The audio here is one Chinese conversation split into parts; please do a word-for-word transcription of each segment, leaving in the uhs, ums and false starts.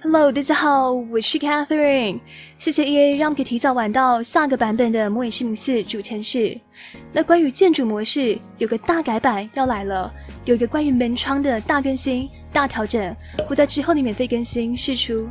Hello， 大家好，我是 Catherine。谢谢 E A 让我们可以提早玩到下个版本的模拟市民四主程式。那关于建筑模式，有个大改版要来了，有一个关于门窗的大更新、大调整，会在之后的免费更新释出。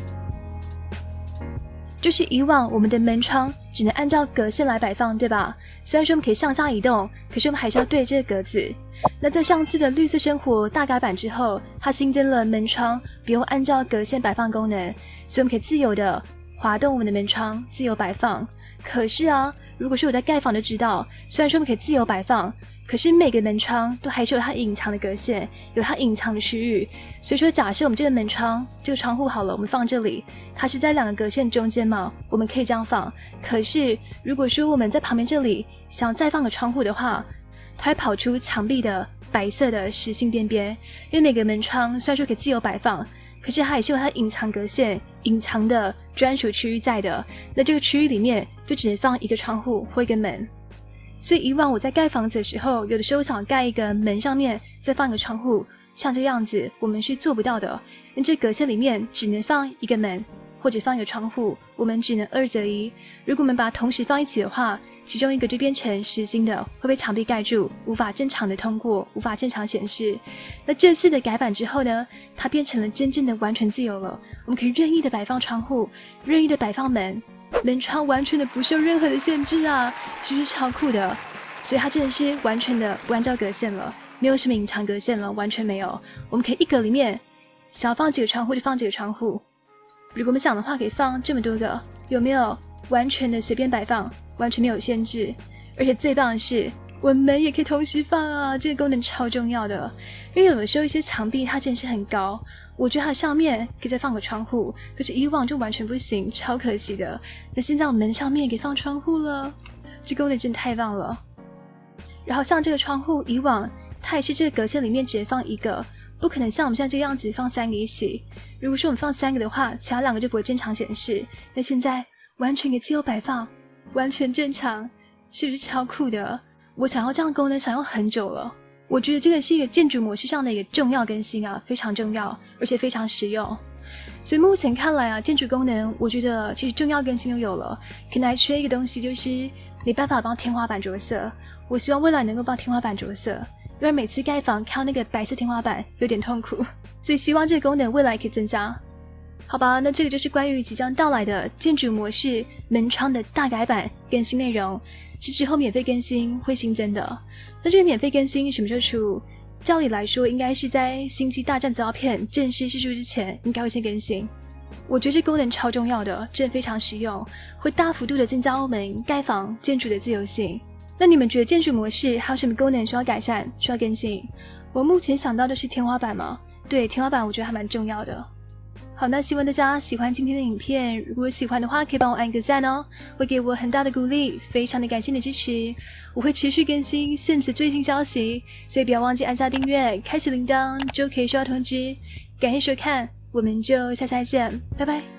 就是以往我们的门窗只能按照格线来摆放，对吧？虽然说我们可以上下移动，可是我们还是要对这个格子。那在上次的绿色生活大改版之后，它新增了门窗不用按照格线摆放功能，所以我们可以自由的滑动我们的门窗，自由摆放。可是啊，如果说我在盖房就知道，虽然说我们可以自由摆放，可是每个门窗都还是有它隐藏的格线，有它隐藏的区域。所以说假设我们这个门窗这个窗户好了，我们放这里，它是在两个格线中间嘛，我们可以这样放。可是如果说我们在旁边这里想要再放个窗户的话，它会跑出墙壁的白色的实心边边。因为每个门窗虽然说可以自由摆放，可是它也是有它隐藏格线、隐藏的专属区域在的。那这个区域里面就只能放一个窗户或一个门。所以以往我在盖房子的时候，有的时候想盖一个门上面再放一个窗户，像这样子我们是做不到的，因为这格线里面只能放一个门或者放一个窗户，我们只能二择一。如果我们把它同时放一起的话，其中一个就变成实心的，会被墙壁盖住，无法正常的通过，无法正常显示。那这次的改版之后呢，它变成了真正的完全自由了，我们可以任意的摆放窗户，任意的摆放门，门窗完全的不受任何的限制啊，是不是超酷的？所以它真的是完全的不按照格线了，没有什么隐藏格线了，完全没有。我们可以一格里面想要放几个窗户就放几个窗户，如果我们想的话可以放这么多个，有没有？完全的随便摆放，完全没有限制。而且最棒的是我们门也可以同时放啊，这个功能超重要的。因为有的时候一些墙壁它真的是很高，我觉得它上面可以再放个窗户，可是以往就完全不行，超可惜的。那现在我们门上面也可以放窗户了，这功能真的太棒了。然后像这个窗户，以往它也是这个格线里面只能放一个，不可能像我们现在这个样子放三个一起。如果说我们放三个的话，其他两个就不会正常显示。那现在完全给自由摆放，完全正常，是不是超酷的？我想要这样的功能想要很久了。我觉得这个是一个建筑模式上的一个重要更新啊，非常重要，而且非常实用。所以目前看来啊，建筑功能我觉得其实重要更新都有了，可能还缺一个东西，就是没办法帮天花板着色。我希望未来能够帮天花板着色，因为每次盖房看到那个白色天花板有点痛苦，所以希望这个功能未来可以增加。好吧，那这个就是关于即将到来的建筑模式门窗的大改版更新内容，是之后免费更新会新增的。那这个免费更新什么时候出？照理来说应该是在星际大战资料片正式释出之前应该会先更新。我觉得这功能超重要的，真的非常实用，会大幅度的增加我们盖房建筑的自由性。那你们觉得建筑模式还有什么功能需要改善需要更新？我目前想到的是天花板嘛，对，天花板我觉得还蛮重要的。好，那希望大家喜欢今天的影片，如果喜欢的话可以帮我按个赞哦，会给我很大的鼓励，非常的感谢你的支持。我会持续更新 Sims 的最新消息，所以不要忘记按下订阅，开启铃铛就可以收到通知。感谢收看，我们就下次再见，拜拜。